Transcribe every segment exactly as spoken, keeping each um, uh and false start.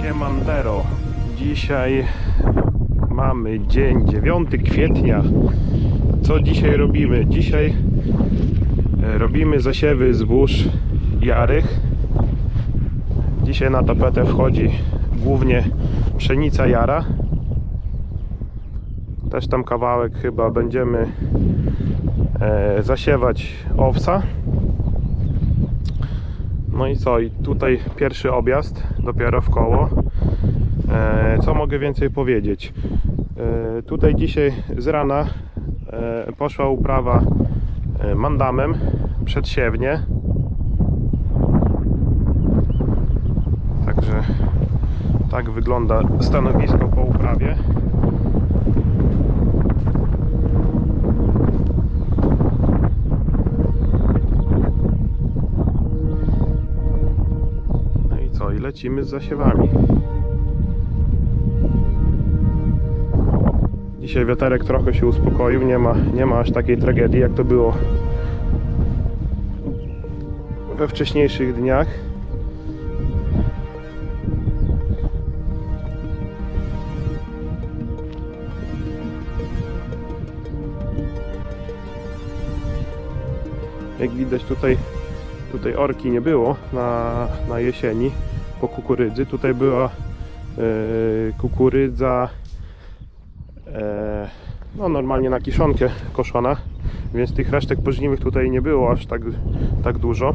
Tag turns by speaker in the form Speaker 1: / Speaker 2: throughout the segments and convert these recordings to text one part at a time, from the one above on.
Speaker 1: Siemandero. Dzisiaj mamy dzień dziewiąty kwietnia. Co dzisiaj robimy? Dzisiaj robimy zasiewy zbóż jarych. Dzisiaj na tapetę wchodzi głównie pszenica jara. Też tam kawałek chyba będziemy zasiewać owsa. No i co? I tutaj pierwszy objazd dopiero w koło. E, co mogę więcej powiedzieć? E, tutaj dzisiaj z rana e, poszła uprawa e, mandamem przedsiewnie. Także tak wygląda stanowisko po uprawie. I lecimy z zasiewami. Dzisiaj wiaterek trochę się uspokoił, nie ma, nie ma aż takiej tragedii, jak to było we wcześniejszych dniach. Jak widać, tutaj tutaj orki nie było na, na jesieni po kukurydzy. Tutaj była e, kukurydza e, no normalnie na kiszonkę koszona, więc tych resztek pożniwych tutaj nie było aż tak, tak dużo.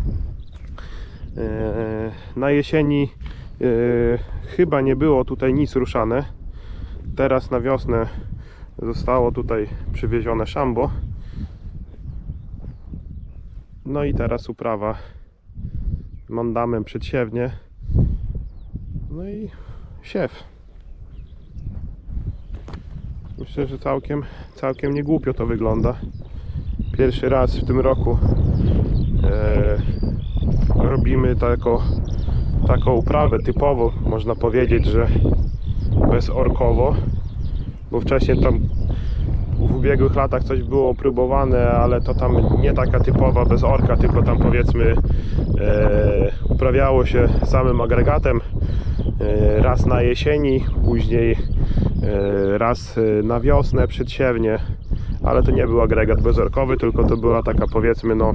Speaker 1: E, na jesieni e, chyba nie było tutaj nic ruszane. Teraz na wiosnę zostało tutaj przywiezione szambo. No i teraz uprawa mandamem przedsiewnie. No i siew. Myślę, że całkiem, całkiem nie głupio to wygląda. Pierwszy raz w tym roku e, robimy tako, taką uprawę typowo, można powiedzieć, że bezorkowo, bo wcześniej tam w ubiegłych latach coś było próbowane, ale to tam nie taka typowa bez orka, tylko tam powiedzmy e, uprawiało się samym agregatem e, raz na jesieni, później e, raz na wiosnę przedsiewnie, ale to nie był agregat bezorkowy, tylko to była taka powiedzmy no,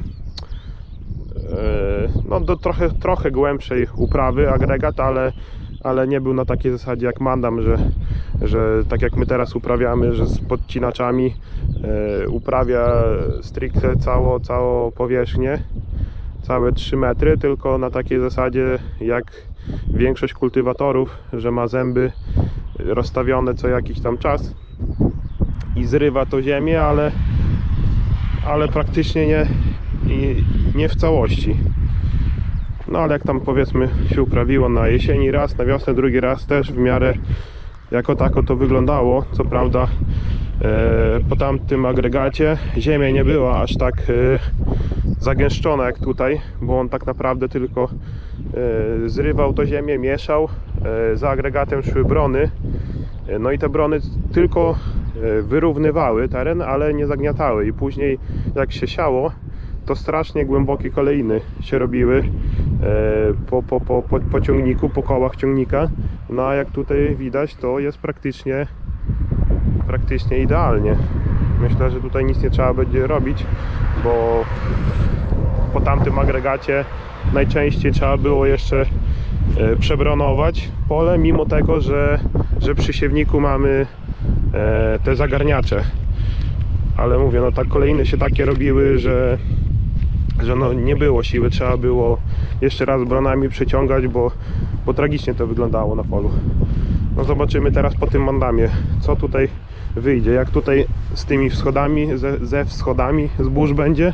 Speaker 1: e, no do trochę, trochę głębszej uprawy agregat, ale ale nie był na takiej zasadzie jak mandam, że, że tak jak my teraz uprawiamy, że z podcinaczami e, uprawia stricte całą, całą powierzchnię, całe trzy metry, tylko na takiej zasadzie jak większość kultywatorów, że ma zęby rozstawione co jakiś tam czas i zrywa to ziemię, ale, ale praktycznie nie, nie w całości. No ale jak tam powiedzmy się uprawiło na jesieni raz, na wiosnę drugi raz też w miarę jako tako to wyglądało. Co prawda e, po tamtym agregacie ziemia nie była aż tak e, zagęszczona jak tutaj, bo on tak naprawdę tylko e, zrywał to ziemię, mieszał. E, za agregatem szły brony. E, no i te brony tylko e, wyrównywały teren, ale nie zagniatały i później jak się siało, to strasznie głębokie kolejny się robiły po, po, po, po, po ciągniku, po kołach ciągnika. No a jak tutaj widać, to jest praktycznie praktycznie idealnie. Myślę, że tutaj nic nie trzeba będzie robić, bo po tamtym agregacie najczęściej trzeba było jeszcze przebronować pole, mimo tego, że, że przy siewniku mamy te zagarniacze. Ale mówię, no tak kolejne się takie robiły, że że no nie było siły, trzeba było jeszcze raz bronami przeciągać, bo, bo tragicznie to wyglądało na polu. No zobaczymy teraz po tym mandamie, co tutaj wyjdzie, jak tutaj z tymi wschodami, ze, ze wschodami zbóż będzie.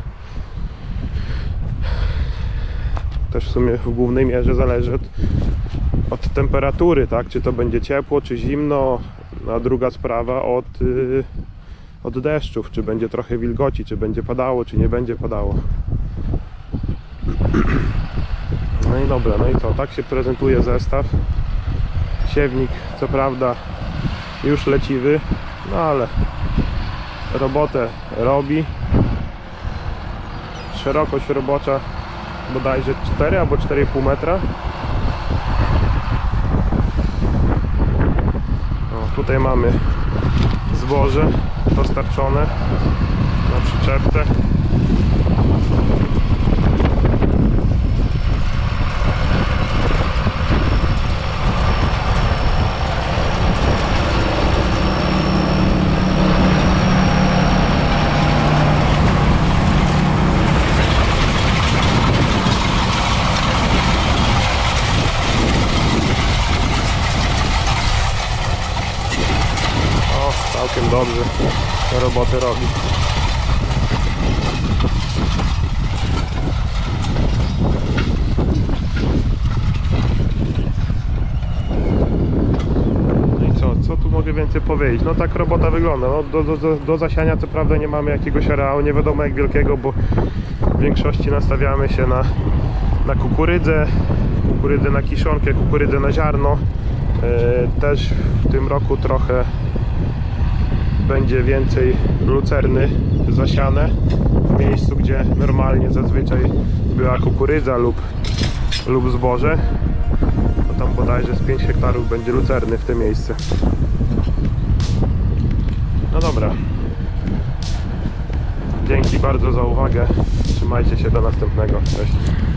Speaker 1: Też w sumie w głównej mierze zależy od, od temperatury, tak? Czy to będzie ciepło, czy zimno, a druga sprawa od, yy, od deszczów, czy będzie trochę wilgoci, czy będzie padało, czy nie będzie padało. No i dobra, no i co, tak się prezentuje zestaw. Siewnik co prawda już leciwy, no ale robotę robi. Szerokość robocza bodajże cztery albo cztery i pół metra. tutaj mamy zboże dostarczone na przyczepce. Całkiem dobrze te roboty robi. No i co? Co tu mogę więcej powiedzieć? No tak robota wygląda. No, do, do, do zasiania co prawda nie mamy jakiegoś areału, nie wiadomo jak wielkiego, bo w większości nastawiamy się na, na kukurydzę, kukurydzę na kiszonkę, kukurydzę na ziarno. Yy, też w tym roku trochę będzie więcej lucerny zasiane w miejscu, gdzie normalnie zazwyczaj była kukurydza lub, lub zboże. No tam bodajże z pięć hektarów będzie lucerny w tym miejscu. No dobra. Dzięki bardzo za uwagę. Trzymajcie się, do następnego. Cześć.